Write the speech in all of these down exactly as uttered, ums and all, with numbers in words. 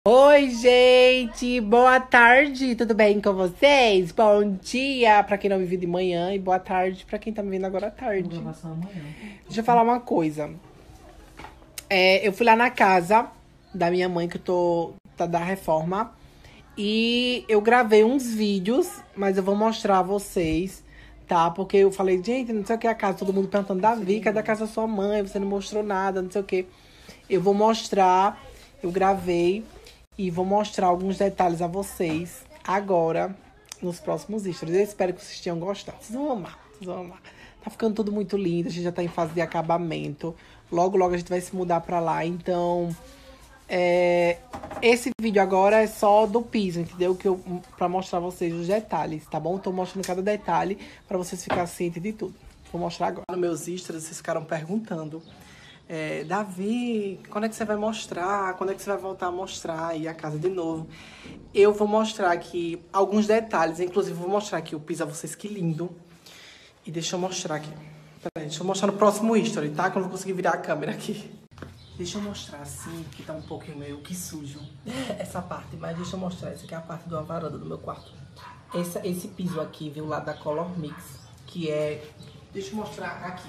Oi, gente! Boa tarde! Tudo bem com vocês? Bom dia pra quem não me viu de manhã e boa tarde pra quem tá me vendo agora à tarde. Deixa eu falar uma coisa. É, eu fui lá na casa da minha mãe, que eu tô tá, da reforma, e eu gravei uns vídeos, mas eu vou mostrar a vocês, tá? Porque eu falei, gente, não sei o que é a casa, todo mundo perguntando, Davi, cadê a casa da sua mãe? Você não mostrou nada, não sei o que. Eu vou mostrar, eu gravei. E vou mostrar alguns detalhes a vocês agora, nos próximos stories. Eu espero que vocês tenham gostado. Vocês vão amar, vocês vão amar. Tá ficando tudo muito lindo, a gente já tá em fase de acabamento. Logo, logo a gente vai se mudar pra lá. Então, é, esse vídeo agora é só do piso, entendeu? Que eu, pra mostrar a vocês os detalhes, tá bom? Tô mostrando cada detalhe pra vocês ficarem cientes de tudo. Vou mostrar agora. Nos meus stories, vocês ficaram perguntando. É, Davi, quando é que você vai mostrar? Quando é que você vai voltar a mostrar aí a casa de novo? Eu vou mostrar aqui alguns detalhes. Inclusive, vou mostrar aqui o piso a vocês, que lindo. E deixa eu mostrar aqui. Peraí, deixa eu mostrar no próximo history, tá? Que eu não vou conseguir virar a câmera aqui. Deixa eu mostrar assim, que tá um pouquinho meio que sujo. Essa parte, mas deixa eu mostrar. Essa aqui é a parte da varanda do meu quarto. Essa, esse piso aqui veio lá da Color Mix, que é... Deixa eu mostrar aqui.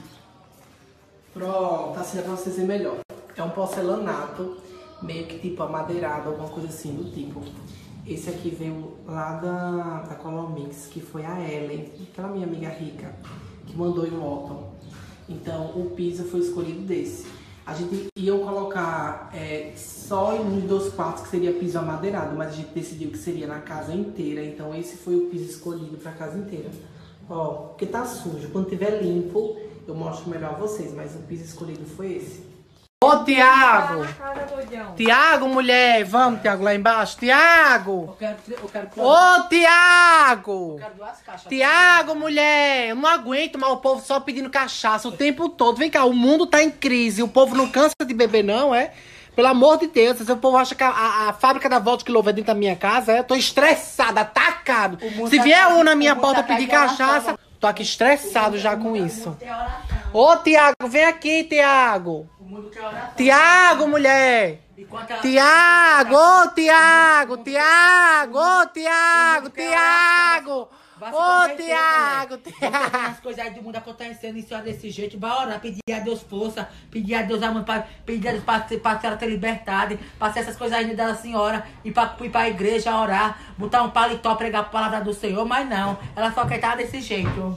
Pronto, assim dá pra vocês verem melhor. É um porcelanato, meio que tipo amadeirado, alguma coisa assim do tipo. Esse aqui veio lá da, da Color Mix, que foi a Ellen, aquela minha amiga rica, que mandou em Walton. Então o piso foi escolhido desse. A gente ia colocar é, só em um dos dois quartos, que seria piso amadeirado, mas a gente decidiu que seria na casa inteira. Então esse foi o piso escolhido pra casa inteira. Ó, porque tá sujo, quando tiver limpo eu mostro melhor a vocês, mas o piso escolhido foi esse. Ô, Tiago! Tiago, mulher! Vamos, Tiago, lá embaixo. Tiago! Eu quero, eu quero... Ô, Tiago! Eu quero duas caixas. Tiago, mulher! Eu não aguento mais o povo só pedindo cachaça o tempo todo. Vem cá, o mundo tá em crise. O povo não cansa de beber, não, é? Pelo amor de Deus, se o povo acha que a, a, a fábrica da Vodka Louva é dentro da minha casa, é? Eu tô estressada, atacado. Se tá vier um na minha porta pedir cachaça... Tô aqui estressado já com isso. Ô, Tiago, vem aqui, Tiago. Tiago, mulher. Tiago, ô, Tiago, Tiago, ô, Tiago, Tiago. Ô, Tiago, Tiago. As coisas aí do mundo acontecendo em senhora desse jeito. Vai orar, pedir a Deus força, pedir a Deus amor, pedir a Deus pra, pra senhora ter liberdade, pra ser essas coisas aí da senhora, ir pra, ir pra igreja orar, botar um paletó, pregar a palavra do Senhor, mas não. Ela só quer estar desse jeito.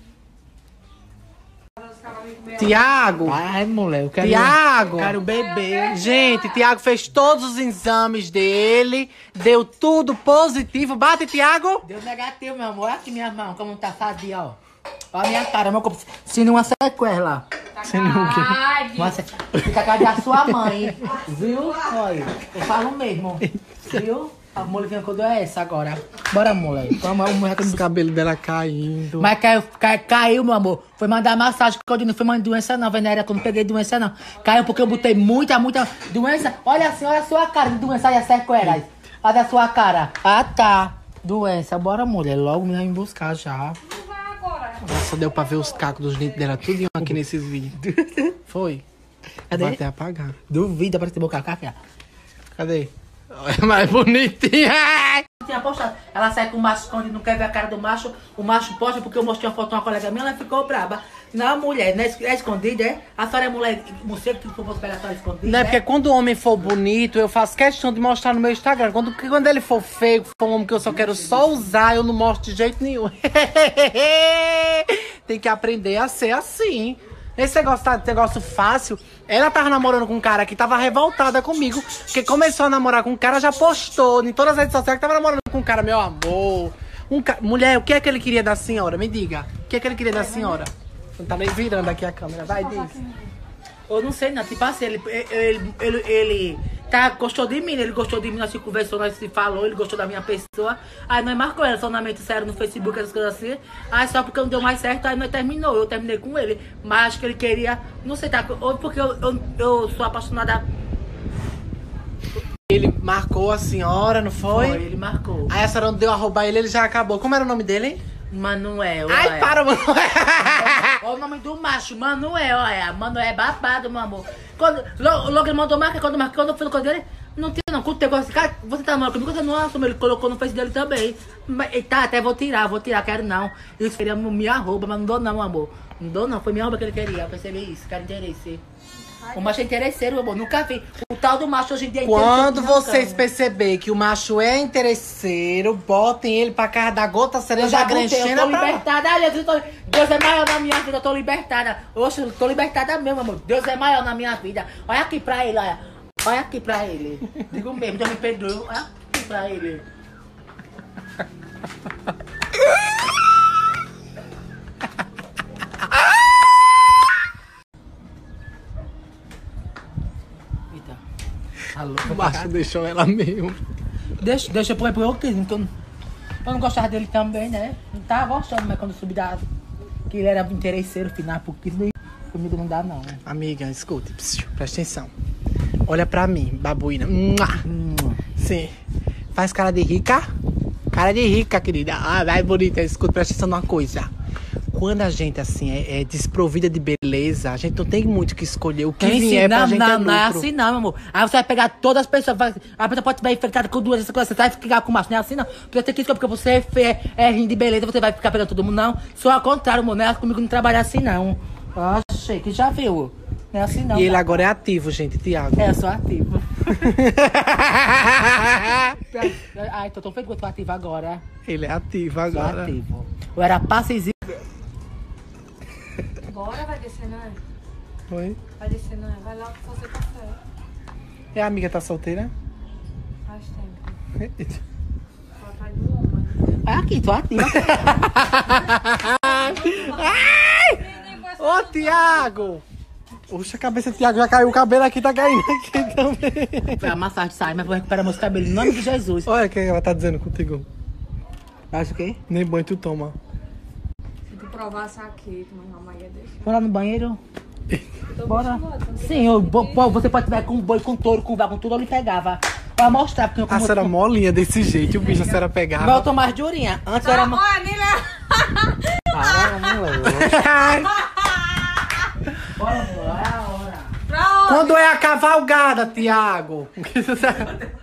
Tiago, ai, mulher, eu quero, Tiago, eu quero beber. Gente, Tiago fez todos os exames dele, deu tudo positivo. Bate, Tiago. Deu negativo, meu amor. Olha aqui minha mão, como tá sadia, ó. Olha a minha cara, meu corpo. Sendo uma sequela. Sendo o quê? Uma se... Fica a cara da sua mãe. Viu? Olha, eu falo mesmo. Viu? A molequinha quando é essa agora. Bora, moleque. Os cabelos dela caindo. Mas caiu, caiu, caiu, meu amor. Foi mandar massagem, que eu não foi mandar doença não, venérea, que eu não peguei doença não. Caiu porque eu botei muita, muita doença. Olha assim, olha a sua cara de doença aí, a sequela. Olha a sua cara. Ah, tá. Doença. Bora, mulher. Logo me vem buscar já. Nossa, deu pra ver os cacos dos dentes dela tudo aqui nesses vídeos. Foi? Cadê? Vai até apagar. Duvida pra ter boca café. Cadê? É mais bonitinha. Tinha postado. Ela sai com o macho escondido, não quer ver a cara do macho. O macho posta porque eu mostrei uma foto de uma colega minha, ela ficou braba. Não, mulher, não é, é escondida, é? A senhora é mulher, morcego que não fosse pegar a senhora escondida. Não é porque quando o homem for bonito, eu faço questão de mostrar no meu Instagram. Quando, quando ele for feio, for um homem que eu só quero só usar, eu não mostro de jeito nenhum. Tem que aprender a ser assim. Esse negócio, tá, esse negócio fácil. Ela tava namorando com um cara que tava revoltada comigo, porque começou a namorar com um cara, já postou em todas as redes sociais que tava namorando com um cara, meu amor. Um ca... Mulher, o que é que ele queria da senhora? Me diga. O que é que ele queria da senhora? Não tá nem virando aqui a câmera. Vai, diz. Eu não sei, não. Tipo assim, ele, ele, ele, ele tá, gostou de mim, ele gostou de mim, nós se conversou, nós se falou, ele gostou da minha pessoa. Aí nós marcou relacionamento sério no Facebook, essas coisas assim. Aí só porque não deu mais certo, aí nós terminou. Eu terminei com ele. Mas acho que ele queria, não sei, tá? Ou porque eu, eu, eu sou apaixonada. Ele marcou a senhora, não foi? Foi, ele marcou. Aí a senhora não deu a roubar ele, ele já acabou. Como era o nome dele, hein? Manuel. Ai, olha. para, Manuel. Olha o nome do macho, Manuel, olha. Manuel é babado, meu amor. Quando, logo, logo ele mandou marca, quando, marca, quando eu fui no coisa dele, Não tinha não. Quando pegou assim, cara, você tá namorando comigo? Você não assumiu. Ele colocou no Face dele também. Mas, e tá, até vou tirar, vou tirar, quero não. Ele queria minha arroba, mas não dou não, amor. Não dou não, foi minha arroba que ele queria. Eu percebi isso, quero interesse. O macho é interesseiro, amor. Nunca vi. O tal do macho hoje em dia é Quando vocês perceberem que o macho é interesseiro, botem ele pra casa da gota cereja. Eu já granchei, eu tô pra... libertada. Ai, Jesus, tô... Deus é maior na minha vida, eu tô libertada. Oxe, eu tô libertada mesmo, amor. Deus é maior na minha vida. Olha aqui pra ele, olha. Olha aqui pra ele. Digo mesmo, Deus me perdoe. Olha aqui pra ele. Eita. Alô, O macho deixou ela mesmo. Deixa, deixa eu pôr pro outro, então eu, eu não gostava dele também, né? Não tava gostando, mas quando eu subi da... Que ele era interesseiro, final, porque isso comigo não dá, não. Amiga, escute, psiu, presta atenção. Olha pra mim, babuína. Mua. Hum. Sim. Faz cara de rica. Cara de rica, querida. Ah, vai bonita. Escuta, presta atenção numa coisa. Quando a gente, assim, é, é desprovida de beleza, a gente não tem muito o que escolher. O que Quem vier ensina, pra gente não, é não é lucro. assim não, meu amor. Aí você vai pegar todas as pessoas, vai, a pessoa pode estar infectada com duas, essa coisa, você vai ficar com macho, não é assim não. Você tem que escolher, porque você é, fe- é rindo de beleza, você vai ficar pegando todo mundo, não. Só ao contrário, amor, não é comigo não trabalha assim não. Oxe, que já viu. Não é assim não. E ele tá? agora é ativo, gente, Tiago. É, eu sou ativo. Ai, então tô feito, eu tô ativo agora. Ele é ativo Sou agora. ativo. Eu era passizinho. Bora, vai descer, não é? Oi? Vai descer, não é? Vai lá fazer café. E a amiga tá solteira? Faz tempo. Ela tá de um homem. Ai, aqui, tô ativa. Ô, Tiago! Oxa, a cabeça do Tiago já caiu, o cabelo aqui tá caindo aqui também. A massagem sai, mas vou recuperar meus cabelos. Em nome de Jesus. Olha o que ela tá dizendo contigo. Acho o quê? Nem banho tu toma. Se tu provasse aqui, tu não vai deixar. Vou lá no banheiro. Tô Bora. gostando, tô Sim, eu, bo- pô, você pode tiver com boi, com touro, com vaca, com tudo, eu lhe pegava. Pra mostrar, porque eu A como. senhora molinha desse jeito, o bicho a senhora Mas eu pegava. tô mais de urinha. Antes eu era. Não, ma- olha, Nila! Ah, não, Bora, bora, é a hora. Pra onde? Quando é a cavalgada, Tiago?